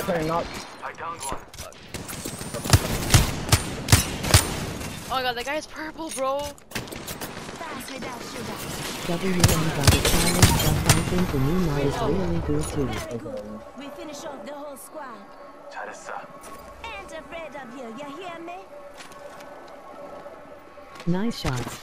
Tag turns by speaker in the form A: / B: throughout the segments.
A: I couldn't knock.
B: I downed one.
C: Oh my god, that guy is purple, bro.
D: WM got a challenge, but I think the new mod is really good too.
E: Very good. We finish off the whole squad.
B: 잘했어.
E: Ain't afraid of you, you hear me?
D: Nice shots.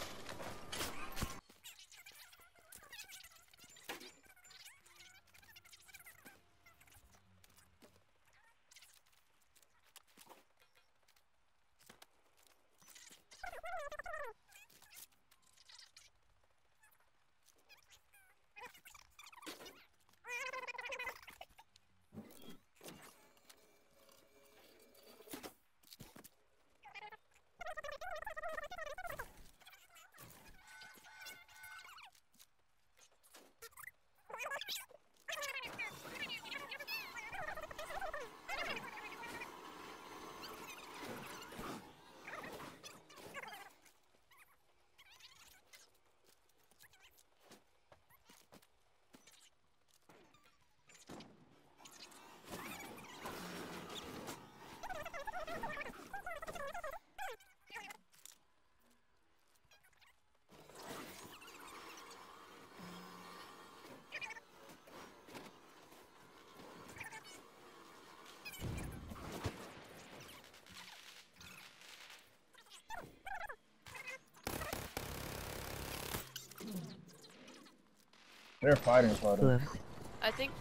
A: They're fighting.
C: I think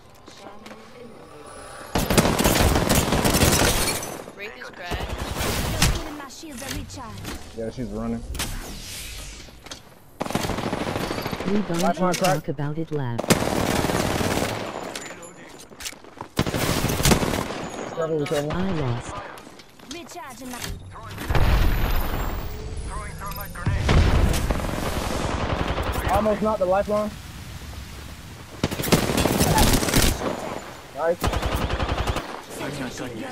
C: Wraith is cracked.
A: Yeah, she's running.
D: We don't talk about it, lab. I lost.
E: Recharging my...
B: Throwing thermite grenade.
A: Almost knocked the lifeline. Nice.
B: I'm not done yet.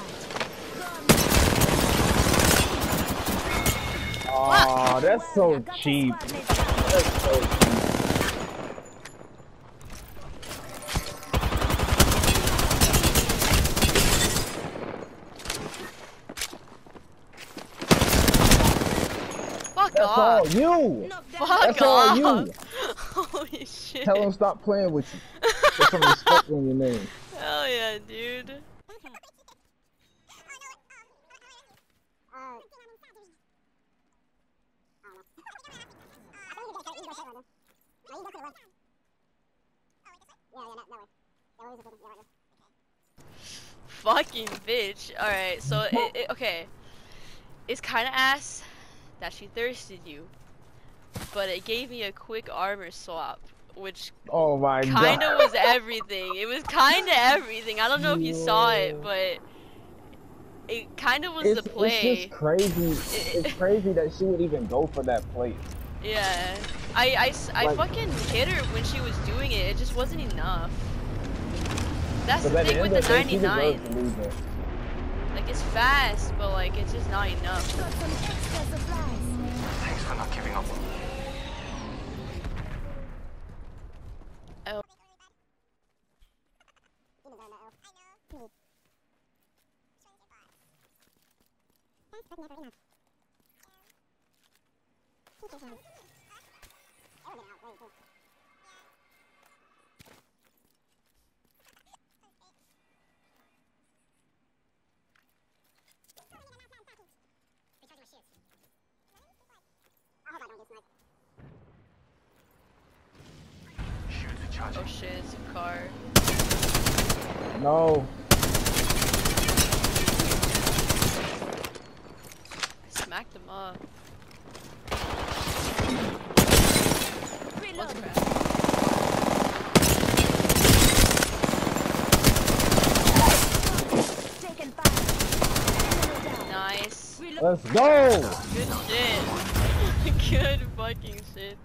A: Oh, that's so cheap. That's so cheap.
C: Fuck
A: That's
C: off.
A: all you.
C: Fuck
A: That's
C: off.
A: all you.
C: Holy shit.
A: Tell him stop playing with you. Put some respect on your name.
C: Hell yeah, dude. Fucking bitch. Alright, so okay. It's kinda ass that she thirsted you, but it gave me a quick armor swap, which
A: Oh my
C: kinda
A: god.
C: was everything. It was kinda everything. I don't know if you saw it, but it kinda was the play.
A: It's just crazy. It's crazy that she would even go for that plate.
C: Yeah. I
A: Like,
C: fucking hit her when she was doing it. It just wasn't enough. That's the
A: at
C: thing with
A: end
C: the
A: of day, she
C: 99.
A: deserves to lose it.
C: Like, it's fast, but like, it's just not enough.
B: Thanks for not giving up on me.
C: Oh. Oh shit, it's a car.
A: No.
C: Smacked him up.
E: Reload. Taken fire.
C: Nice.
A: Let's go.
C: Good shit. Good fucking shit.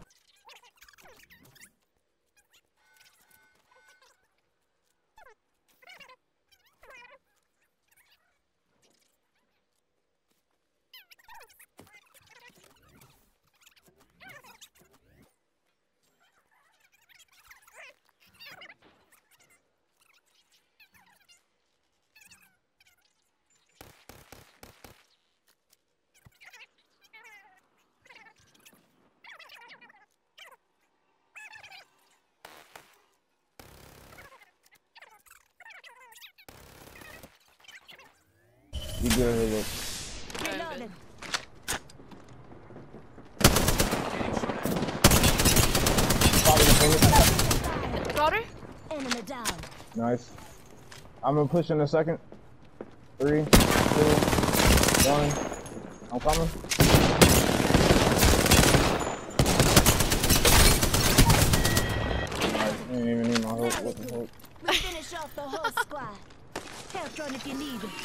A: You good, Halo.
E: Reloading.
A: Follow the bullet.
C: Got her?
E: Enemy down.
A: Nice. I'm gonna push in a second. 3, 2, 1. I'm coming. Nice. You didn't even need my hook. What the hook?
E: We finish off the whole squad. Help run if you need it.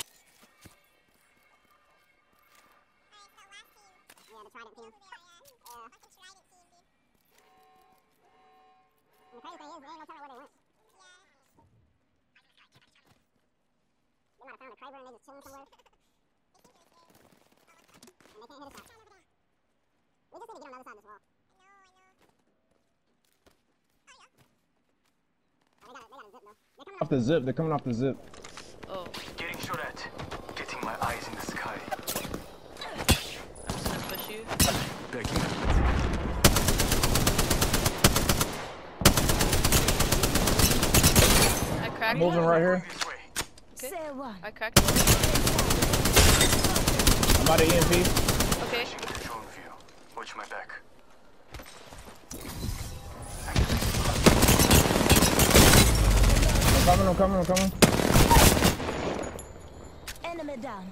F: Yeah, the Trident team. Yeah. And the crazy thing is, they ain't no telling where they went. They might have found a Kraber and they just chilling somewhere. And they can't hit us out. We just need to get on the other side of this wall. Oh, they got a zip though.
A: Off the zip. They're coming off the zip.
C: Oh,
B: Getting shot at. Getting my eyes in the sky.
C: I'm just gonna push you.
B: Begging.
C: I cracked
A: Moving
C: one.
A: right here.
B: This way.
C: Okay.
E: Say one.
C: I cracked one.
A: I'm about to EMP.
C: Okay.
B: Changing the drone view. Watch my back.
A: I'm coming.
E: Enemy down.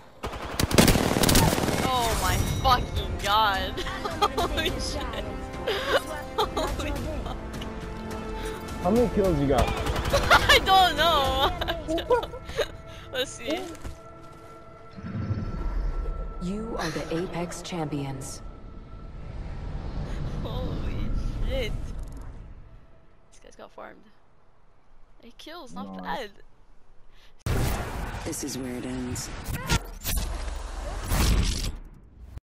C: Oh my fucking god.
E: I don't even
C: Holy
E: think it's
C: shit.
E: giant.
C: Holy fuck.
A: How many kills you got?
C: I don't know. Let's see.
G: You are the Apex champions.
C: Holy shit. This guy's got farmed. 8 kills, not
A: Nice.
C: bad.
G: This is where it ends.